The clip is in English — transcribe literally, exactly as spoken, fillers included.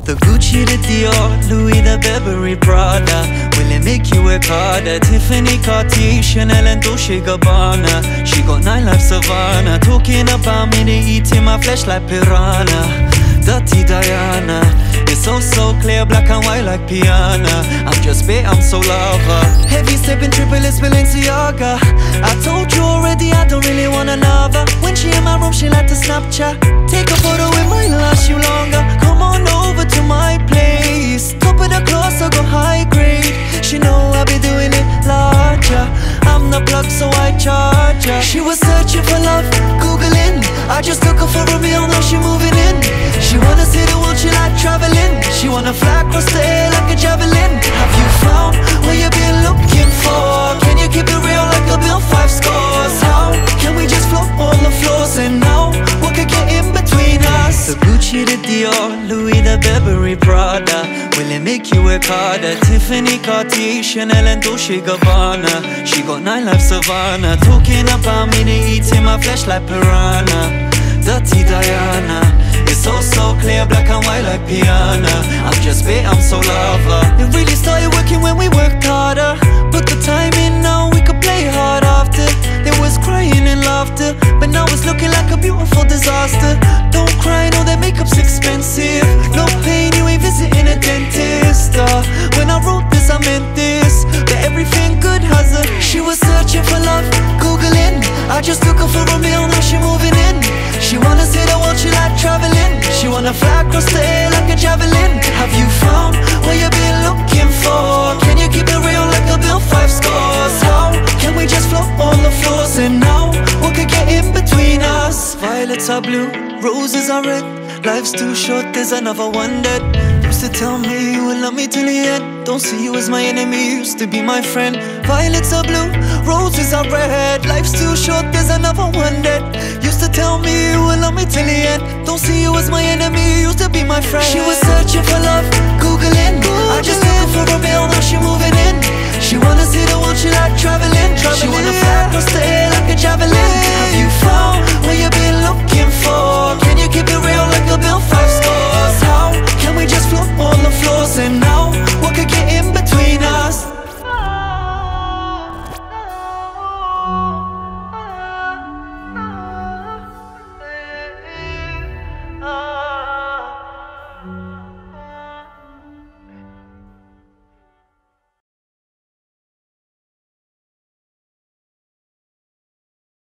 The Gucci, the Dior, Louis, the Burberry, Prada. Will it make you work harder? Tiffany, Cartier, Chanel and Dolce Gabbana. She got nightlife Savannah. Talking about me, they eating my flesh like piranha. Dirty Diana. It's so, so clear, black and white like piano. I'm just bait, I'm so lava. Heavy sipping, triple it's Balenciaga. I told you already, I don't really want another. When she in my room, she like to Snapchat. Take a photo, it might last you longer. Come on over to my place. Top of the class, I go high grade. She know I be doing it larger. I'm the plug, so I charge her. She was searching for love, Googling. I just took her for a meal, now she moving in. She wanna see the world, she like traveling. She wanna fly across the air like a javelin. Have you found what you've been looking for? Can you keep it real like a bill five scores? How can we just flop all the floors and now what could get in between us? The Gucci, the Dior, Louis, the Burberry, Prada. Will it make you work harder? Tiffany, Cartier, Chanel and Dolce Gabbana. She got nightlife Savannah. Talking about me, they eating my flesh like piranha. Dirty Diana. It's so, so clear, black and white like piano. I'm just bait, I'm so lava. It really started working when we worked harder. Put the time in, now we could play hard after. There was crying and laughter, but now it's looking like a beautiful disaster. Don't cry, no, that makeup's expensive. No pain, you ain't visiting a dentist. uh, When I wrote this, I meant this, that everything good has a. She was searching for love, Googling. I just took her for a meal, now she moving in. She wanna see the world, she like traveling. She wanna fly across the air like a javelin. Have you found what you've been looking for? Can you keep it real like a bill five scores? How can we just flop all the floors and now what could get in between us? Violets are blue, roses are red. Life's too short, there's another one that used to tell me you would love me till the end. Don't see you as my enemy, you used to be my friend. Violets are blue, roses are red. Life's too short, there's another one that used to tell me you would love me till the end. Don't see you as my enemy, you used to be my friend. She was searching for love, Googling. I just took her for a meal, now she moving in. She wanna see the world, she like traveling. She wanna fly across the air like a javelin. Have you found what you've been looking